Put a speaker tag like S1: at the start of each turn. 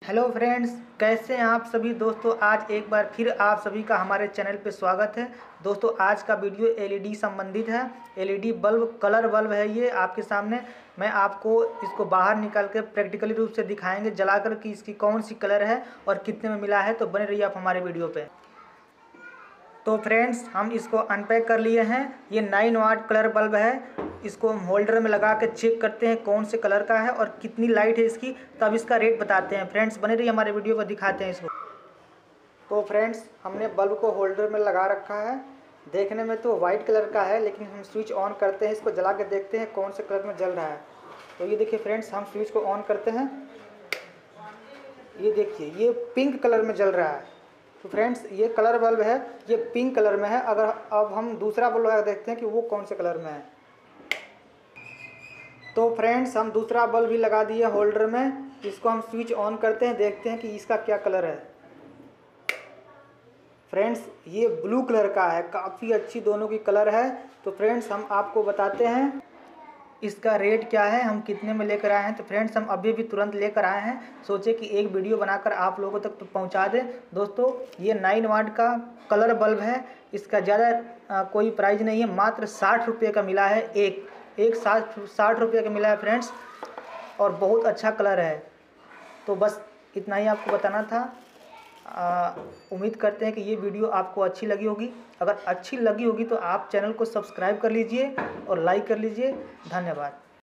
S1: Hello friends, कैसे हैं आप सभी दोस्तों। आज एक बार फिर आप सभी का हमारे चैनल पे स्वागत है। दोस्तों आज का वीडियो एलईडी संबंधित है। एलईडी बल्ब कलर बल्ब है ये आपके सामने। मैं आपको इसको बाहर निकाल के प्रैक्टिकली रूप से दिखाएंगे जलाकर कि इसकी कौन सी कलर है और कितने में मिला है। तो बने रहिए आप हमारे वीडियो पे। तो फ्रेंड्स हम इसको अनपैक कर लिए हैं। ये 9 वाट कलर बल्ब है। इसको हम होल्डर में लगा के चेक करते हैं कौन से कलर का है और कितनी लाइट है इसकी, तब इसका रेट बताते हैं। फ्रेंड्स बने रहिए हमारे वीडियो को, दिखाते हैं इसको। तो फ्रेंड्स हमने बल्ब को होल्डर में लगा रखा है। देखने में तो वाइट कलर का है, लेकिन हम स्विच ऑन करते हैं, इसको जला के देखते हैं कौन से कलर में जल रहा है। तो ये देखिए फ्रेंड्स, हम स्विच को ऑन करते हैं। ये देखिए ये पिंक कलर में जल रहा है। तो फ्रेंड्स ये कलर बल्ब है, ये पिंक कलर में है। अगर अब हम दूसरा बल्ब लगा देखते हैं कि वो कौन से कलर में है। तो फ्रेंड्स हम दूसरा बल्ब भी लगा दिए होल्डर में। इसको हम स्विच ऑन करते हैं, देखते हैं कि इसका क्या कलर है। फ्रेंड्स ये ब्लू कलर का है, काफ़ी अच्छी दोनों की कलर है। तो फ्रेंड्स हम आपको बताते हैं इसका रेट क्या है, हम कितने में लेकर आए हैं। तो फ्रेंड्स हम अभी भी तुरंत लेकर आए हैं, सोचे कि एक वीडियो बनाकर आप लोगों तक तो पहुंचा दें। दोस्तों ये 9 वाट का कलर बल्ब है। इसका ज़्यादा कोई प्राइस नहीं है, मात्र 60 रुपये का मिला है। एक 60 रुपये का मिला है फ्रेंड्स, और बहुत अच्छा कलर है। तो बस इतना ही आपको बताना था। उम्मीद करते हैं कि ये वीडियो आपको अच्छी लगी होगी। अगर अच्छी लगी होगी तो आप चैनल को सब्सक्राइब कर लीजिए और लाइक कर लीजिए। धन्यवाद।